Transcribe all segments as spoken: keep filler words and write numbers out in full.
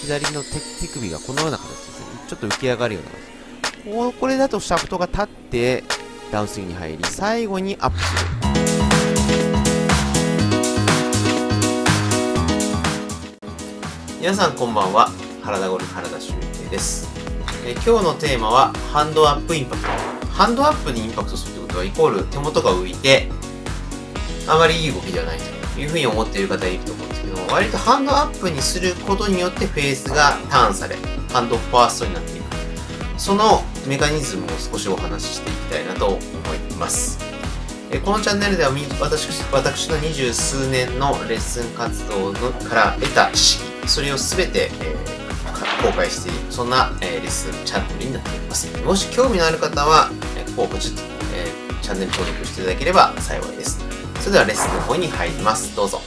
左の 手, 手首がこのような形ですね。ちょっと浮き上がるような形。ここれだとシャフトが立ってダウンスイングに入り、最後にアップする。皆さんこんばんは。原田ゴルフ原田修平です。え今日のテーマはハンドアップインパクト。ハンドアップにインパクトするということはイコール手元が浮いてあまりいい動きではないというふうに思っている方いると思うんですけども、割とハンドアップにすることによってフェースがターンされハンドファーストになっていく、そのメカニズムを少しお話ししていきたいなと思います。えこのチャンネルでは私私の二十数年のレッスン活動のから得た知識、それを全て、えー、公開している、そんな、えー、レッスンチャンネルになっております。もし興味のある方は、えー、ここをポチッと、えー、チャンネル登録していただければ幸いです。それではレッスンの方に入ります。どうぞ。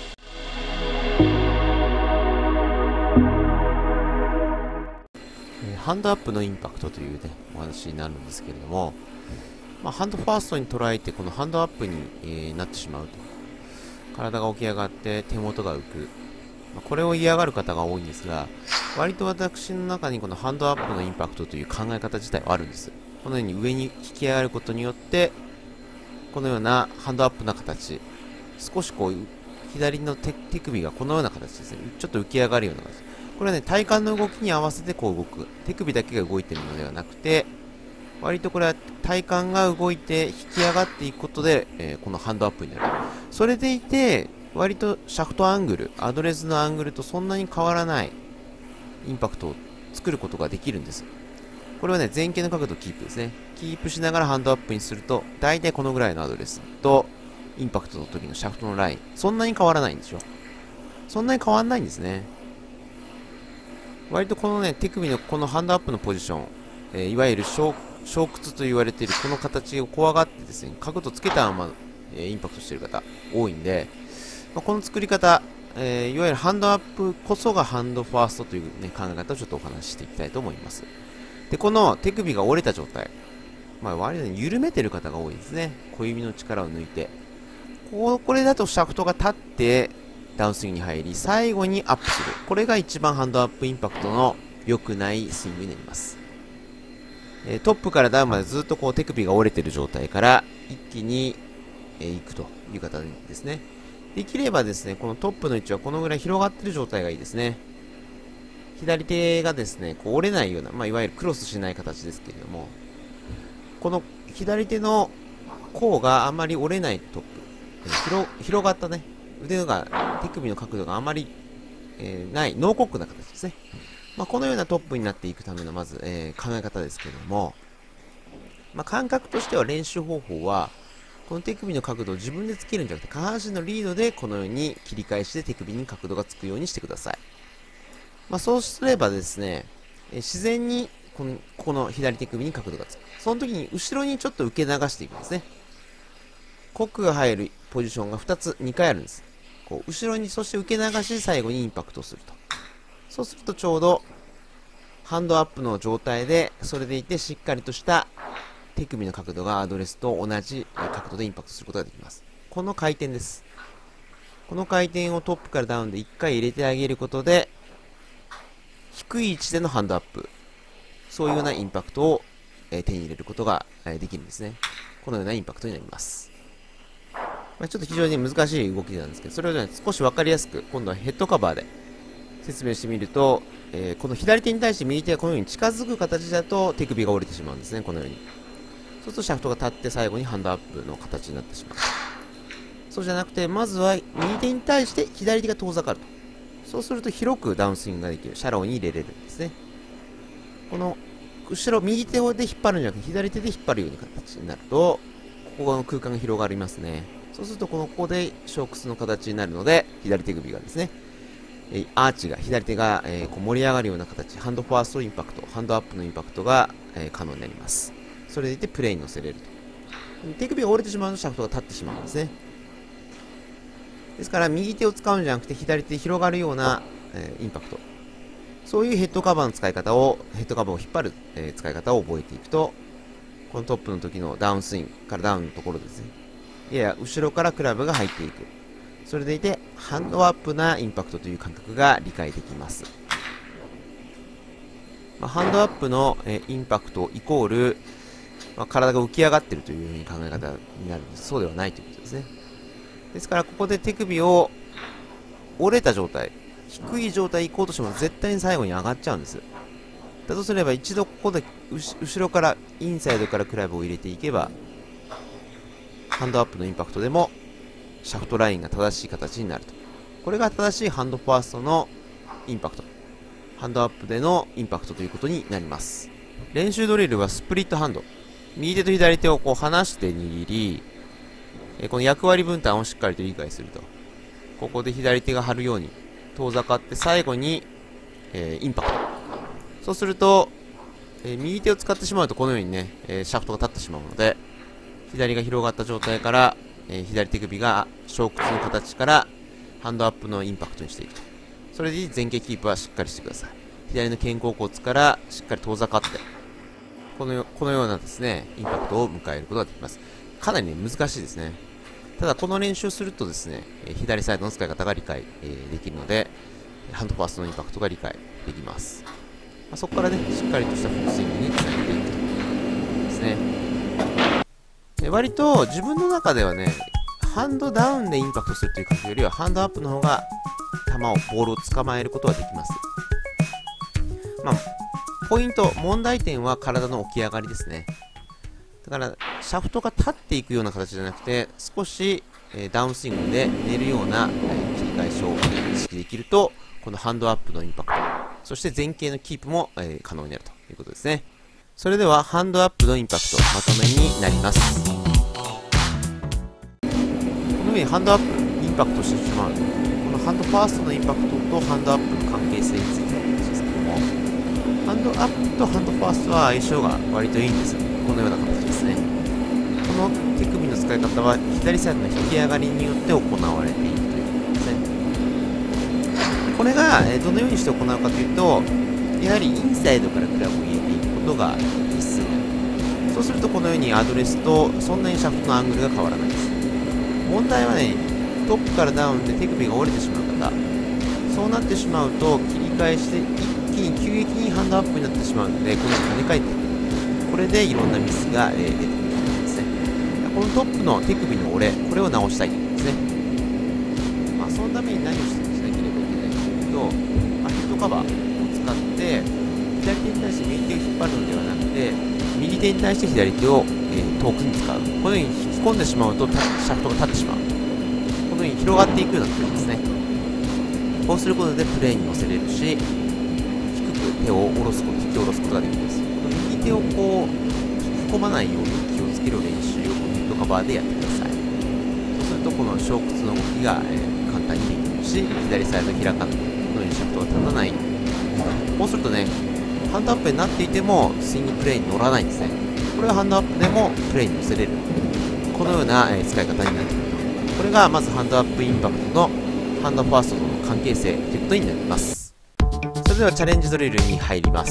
えー、ハンドアップのインパクトというね、お話になるんですけれども、まあ、ハンドファーストに捉えてこのハンドアップに、えー、なってしまうと、体が起き上がって手元が浮く、まあ、これを嫌がる方が多いんですが、割と私の中にこのハンドアップのインパクトという考え方自体はあるんです。このように上に引き上がることによってこのようなハンドアップな形、少しこう左の 手, 手首がこのような形ですね。ちょっと浮き上がるような形。これはね、体幹の動きに合わせてこう動く、手首だけが動いているのではなくて、割とこれは体幹が動いて引き上がっていくことで、えー、このハンドアップになる。それでいて割とシャフトアングル、アドレスのアングルとそんなに変わらないインパクトを作ることができるんです。これはね、前傾の角度キープですね。キープしながらハンドアップにすると大体このぐらいのアドレスとインパクトの時のシャフトのライン、そんなに変わらないんですよ。そんなに変わらないんですね。割とこのね、手首のこのハンドアップのポジション、えー、いわゆる小小屈と言われているこの形を怖がってですね、角度つけたまま、えー、インパクトしている方多いんで、まあ、この作り方、えー、いわゆるハンドアップこそがハンドファーストという、ね、考え方をちょっとお話ししていきたいと思います。で、この手首が折れた状態、まあ、割と緩めてる方が多いですね。小指の力を抜いて、ここれだとシャフトが立ってダウンスイングに入り、最後にアップする。これが一番ハンドアップインパクトの良くないスイングになります。トップからダウンまでずっとこう手首が折れている状態から一気に行くという形ですね。できればですね、このトップの位置はこのぐらい広がっている状態がいいですね。左手がですね、こう折れないような、まあ、いわゆるクロスしない形ですけれども、この左手の甲があまり折れないトップ、広, 広がったね、腕が手首の角度があまり、えー、ないノーコックな形ですね。まあ、このようなトップになっていくためのまず、えー、考え方ですけれども、まあ、感覚としては練習方法はこの手首の角度を自分でつけるんじゃなくて、下半身のリードでこのように切り返しで手首に角度がつくようにしてください。まあ、そうすればですね、えー、自然にこのここの左手首に角度がつく。その時に後ろにちょっと受け流していくんですね。コックが入るポジションがふたつ、にかいあるんです。こう後ろに、そして受け流して最後にインパクトすると。そうするとちょうどハンドアップの状態で、それでいてしっかりとした手首の角度がアドレスと同じ角度でインパクトすることができます。この回転です。この回転をトップからダウンでいっかい入れてあげることで、低い位置でのハンドアップ、そういうようなインパクトを手に入れることができるんですね。このようなインパクトになります。まあ、ちょっと非常に難しい動きなんですけど、それを、ね、少し分かりやすく、今度はヘッドカバーで説明してみると、えー、この左手に対して右手がこのように近づく形だと手首が折れてしまうんですね。このように。そうするとシャフトが立って最後にハンドアップの形になってしまう。そうじゃなくて、まずは右手に対して左手が遠ざかると。そうすると広くダウンスイングができる。シャローに入れれるんですね。この後ろ、右手で引っ張るんじゃなくて左手で引っ張るような形になると、ここの空間が広がりますね。そうするとこのここでショークスの形になるので、左手首がですね、アーチが、左手が、えー、こう盛り上がるような形、ハンドファーストインパクト、ハンドアップのインパクトが、えー、可能になります。それでいてプレイに乗せれると。手首が折れてしまうとシャフトが立ってしまうんですね。ですから右手を使うんじゃなくて左手で広がるような、えー、インパクト、そういうヘッドカバーの使い方を、ヘッドカバーを引っ張る、えー、使い方を覚えていくと、このトップの時のダウンスイングからダウンのところですね、やや後ろからクラブが入っていく、それでいてハンドアップなインパクトという感覚が理解できます。 まあ、ハンドアップの、えー、インパクトイコール、まあ、体が浮き上がっているというふうに考え方になるんです。そうではないということですね。ですからここで手首を折れた状態、低い状態行こうとしても絶対に最後に上がっちゃうんです。だとすれば一度ここで後ろからインサイドからクラブを入れていけば、ハンドアップのインパクトでもシャフトラインが正しい形になると。これが正しいハンドファーストのインパクト、ハンドアップでのインパクトということになります。練習ドリルはスプリットハンド、右手と左手をこう離して握り、えこの役割分担をしっかりと理解すると。ここで左手が張るように遠ざかって最後に、えー、インパクト。そうすると、えー、右手を使ってしまうとこのようにね、えー、シャフトが立ってしまうので、左が広がった状態から、えー、左手首が小屈の形からハンドアップのインパクトにしていくと。それで前傾キープはしっかりしてください。左の肩甲骨からしっかり遠ざかって、このよ、このようなですね、インパクトを迎えることができます。かなりね、難しいですね。ただ、この練習をするとですね、えー、左サイドの使い方が理解、えー、できるので、ハンドファーストのインパクトが理解できます。まあ、そこからね、しっかりとしたフルスイングにつなげていくとですね。で割と自分の中ではね、ハンドダウンでインパクトするという感じよりは、ハンドアップの方が球を、ボールを捕まえることができます。まあ、ポイント、問題点は体の起き上がりですね。だから、シャフトが立っていくような形じゃなくて、少し、えー、ダウンスイングで寝るような、えー、切り返しを意識できると、このハンドアップのインパクト、そして前傾のキープも、えー、可能になるということですね。それでは、ハンドアップのインパクト、まとめになります。このようにハンドアップ、インパクトしてしまう。このハンドファーストのインパクトとハンドアップの関係性についての話ですけども、ハンドアップとハンドファーストは相性が割といいんです。このような形ですね。この手首の使い方は左サイドの引き上がりによって行われているということですね。これがどのようにして行うかというと、やはりインサイドからクラブを入れていくことが必須になる。そうするとこのようにアドレスとそんなにシャフトのアングルが変わらないです。問題はね、トップからダウンで手首が折れてしまう方、そうなってしまうと切り返して一気に急激にハンドアップになってしまうので、この跳ね返っていく。これでいろんなミスが、えー、出てくるんですね。このトップの手首の折れ、これを直したいんですね。まあ、そのために何をしなければいけないかというと、まあ、ヘッドカバーを使って左手に対して右手を引っ張るのではなくて、右手に対して左手を、えー、遠くに使う。このように引き込んでしまうとシャフトが立ってしまう。このように広がっていくような距離ですね。こうすることでプレーに乗せれるし、低く手を下ろすこと、引き下ろすことができます。右手をこう引き込まないように気をつける練習をヘッドカバーでやってください。そうするとこの小屈の動きが、えー、簡単にできるし、左サイド開かない、このようにシャフトが立たない。こうするとね、ハンドアップになっていてもスイングプレーに乗らないんですね。これはハンドアップでもプレーに乗せれる、このような、えー、使い方になっていると。これがまずハンドアップインパクトのハンドファーストとの関係性ということになります。それではチャレンジドリルに入ります。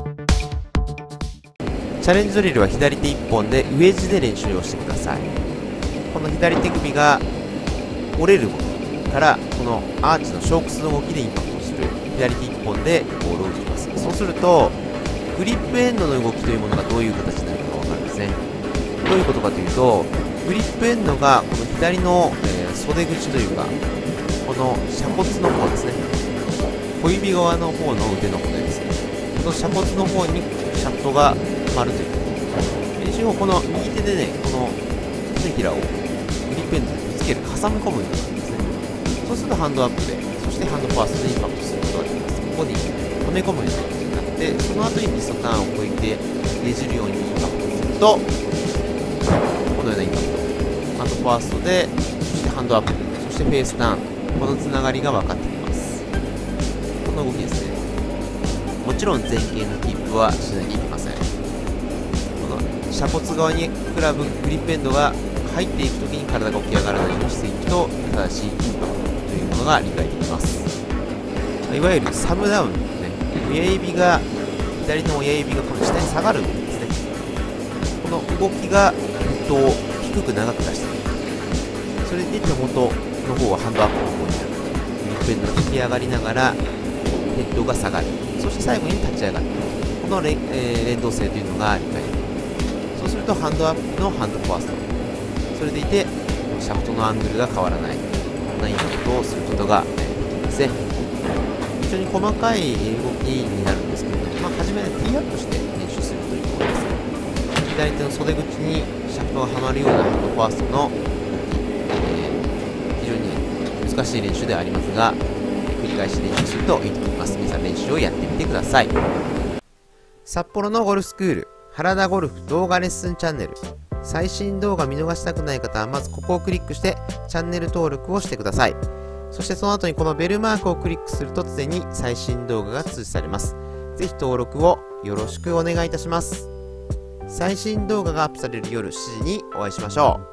チャレンジドリルは左手いっぽんでウェッジで練習をしてください。この左手首が折れる動きからこのアーチの小屈の動きでインパクトをする左手いっぽんでボールを打ちます。そうするとグリップエンドの動きというものがどういう形になるか分かるんですね。どういうことかというと、グリップエンドがこの左の、えー、袖口というかこの鎖骨の方ですね、小指側の方の腕の骨ですね。この鎖骨の方にシャフトが丸という練習をこの右手でね、この手のひらをグリップエンドにぶつける、挟み込むようにするんですね。そうするとハンドアップで、そしてハンドファーストでインパクトすることができます。ここにはめ込むような形になって、その後にリストターンを越えてねじるようにインパクトすると、このようなインパクト、ハンドファーストで、そしてハンドアップ、そしてフェースターン、このつながりが分かってきます。この動きですね。もちろん前傾のキープはしなきゃいけません。この鎖骨側にクラブグリップエンドが入っていくときに体が起き上がらないようにしていくと正しいインパクトというものが理解できます。いわゆるサムダウンですね。親指が左の親指がこの下に下がるんですね。この動きがヘッドを低く長く出していく。それで手元の方はハンドアップの方になる。グリップエンドが引き上がりながらヘッドが下がる、そして最後に立ち上がる、この連,、えー、連動性というのが理解できる。そうするとハンドアップのハンドファースト、それでいてシャフトのアングルが変わらない、こんなインパクトをすることができるんですね。非常に細かい動きになるんですけれども、まあ、初めはティーアップして練習するというところです。左手の袖口にシャフトがはまるようなハンドファーストの、えー、非常に、ね、難しい練習ではありますが、繰り返し練習するといいと思います。皆さん練習をやってみてください。札幌のゴルフスクール原田ゴルフ動画レッスンチャンネル、最新動画見逃したくない方はまずここをクリックしてチャンネル登録をしてください。そしてその後にこのベルマークをクリックすると常に最新動画が通知されます。ぜひ登録をよろしくお願いいたします。最新動画がアップされる夜しちじにお会いしましょう。